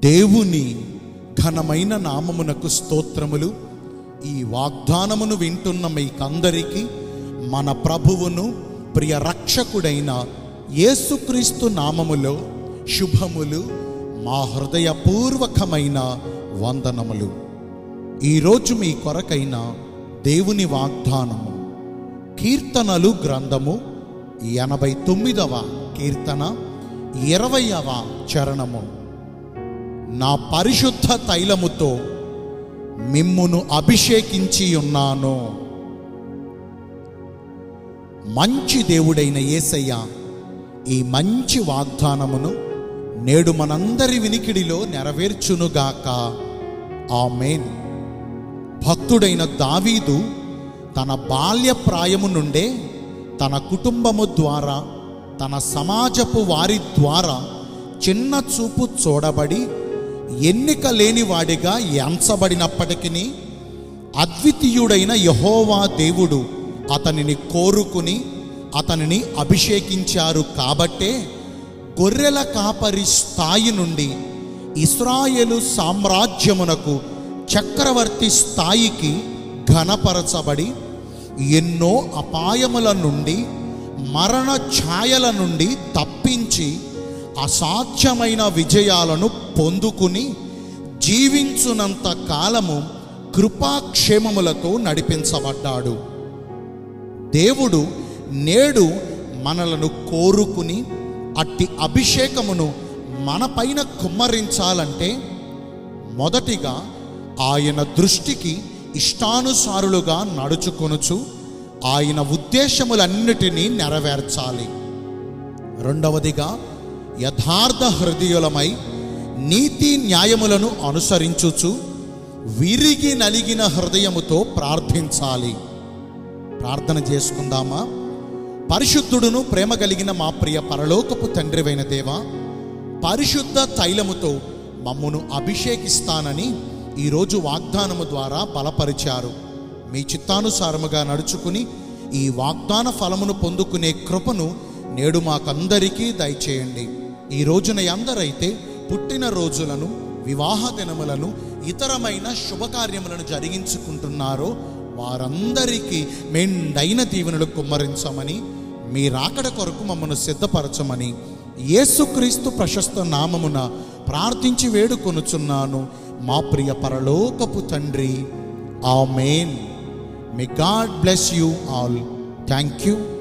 దేవుని ఘనమైన నామమునకు స్తోత్రములు. ఈ వాగ్దానమును వింటున్న మీకందరికీ మన ప్రభువును ప్రియ రక్షకుడైన యేసుక్రీస్తు నామములో శుభములు, మా హృదయపూర్వకమైన వందనములు. ఈరోజు మీ కొరకైన దేవుని వాగ్దానము కీర్తనలు గ్రంథము 89వ కీర్తన 20వ చరణము. నా పరిశుద్ధ తైలముతో మిమ్మును అభిషేకించి ఉన్నాను. మంచి దేవుడైన యేసయ్య ఈ మంచి వాగ్దానమును నేడు మనందరి వినికిడిలో నెరవేర్చునుగాక. ఆమేన్. భక్తుడైన దావీదు తన బాల్య ప్రాయము నుండే తన కుటుంబము ద్వారా, తన సమాజపు వారి ద్వారా చిన్న చూపు చూడబడి ఎన్నిక లేని వాడిగా ఎంచబడినప్పటికీ అద్వితీయుడైన యెహోవా దేవుడు అతనిని కోరుకుని అతనిని అభిషేకించారు. కాబట్టే గొర్రెల కాపరి స్థాయి నుండి ఇశ్రాయేలు సామ్రాజ్యమునకు చక్రవర్తి స్థాయికి ఘనపరచబడి ఎన్నో అపాయముల నుండి, మరణ ఛాయల నుండి తప్పించి అసాధ్యమైన విజయాలను పొందుకుని జీవించునంత కాలము కృపాక్షేమములతో నడిపించబడ్డాడు. దేవుడు నేడు మనలను కోరుకుని అట్టి అభిషేకమును మనపైన కుమ్మరించాలంటే మొదటిగా ఆయన దృష్టికి ఇష్టానుసారులుగా నడుచుకొనుచు ఆయన ఉద్దేశములన్నిటినీ నెరవేర్చాలి. రెండవదిగా యథార్థ హృదయులమై నీతి న్యాయములను అనుసరించుచు విరిగి నలిగిన హృదయముతో ప్రార్థించాలి. ప్రార్థన చేసుకుందామా? పరిశుద్ధుడును ప్రేమ కలిగిన మా ప్రియ పరలోకపు తండ్రివైన దేవా, పరిశుద్ధ తైలముతో మమ్మును అభిషేకిస్తానని ఈరోజు వాగ్దానము ద్వారా బలపరిచారు. మీ చిత్తానుసారముగా నడుచుకుని ఈ వాగ్దాన ఫలమును పొందుకునే కృపను నేడు మాకందరికీ దయచేయండి. ఈ రోజున ఎందరైతే పుట్టిన రోజులను, వివాహ దినములను, ఇతరమైన శుభకార్యములను జరిగించుకుంటున్నారో వారందరికీ మెండైన దీవెనలు కుమ్మరించమని, మీ రాకడ కొరకు మమ్మను సిద్ధపరచమని యేసుక్రీస్తు ప్రశస్త నామమున ప్రార్థించి వేడుకొనుచున్నాను మా ప్రియ పరలోకపు తండ్రి. ఆమేన్. May God bless you all. Thank you.